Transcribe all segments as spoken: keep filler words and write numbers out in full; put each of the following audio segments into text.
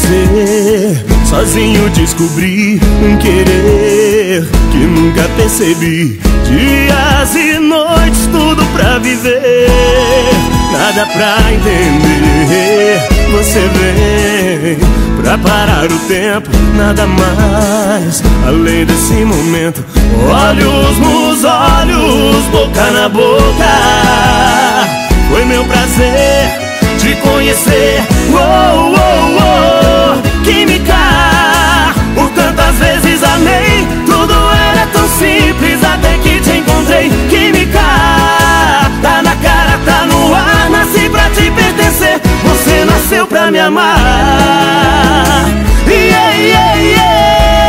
você, sozinho descobri um querer que nunca percebi. Dias e noites, tudo pra viver, nada pra entender. Você vem pra parar o tempo, nada mais além desse momento. Olhos nos olhos, boca na boca, foi meu prazer te conhecer. Oh, oh, oh, química, por tantas vezes amei. Tudo era tão simples até que te encontrei. Química, tá na cara, tá no ar. Nasci pra te pertencer, você nasceu pra me amar. Yeah, yeah, yeah.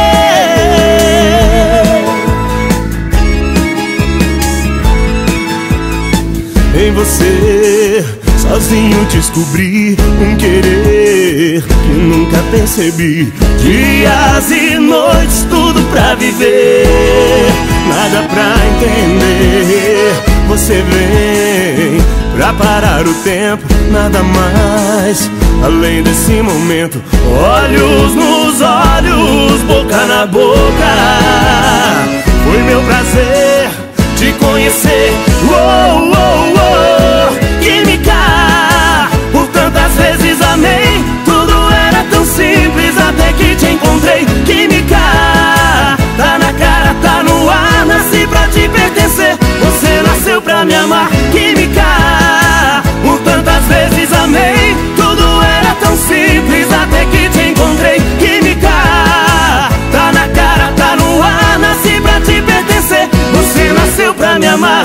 Em você, sozinho descobri um querer que nunca percebi. Dias e noites, tudo pra viver, nada pra entender. Você vem pra parar o tempo, nada mais além desse momento. Olhos nos olhos, boca na boca, foi meu prazer te conhecer. Oh, oh, oh, química, por tantas vezes amei. Tudo era tão simples até que te encontrei. Química, tá na cara, tá no ar. Nasci pra te pertencer, você nasceu pra me amar. Química, por tantas vezes amei. Tudo era tão simples até que te encontrei. Química, tá na cara, tá no ar. Nasci pra te pertencer, você nasceu pra me amar.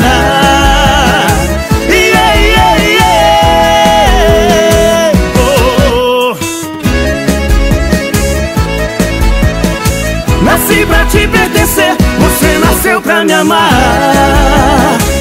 Yeah, yeah, yeah. Oh. Nasci pra te pertencer, você nasceu pra me amar.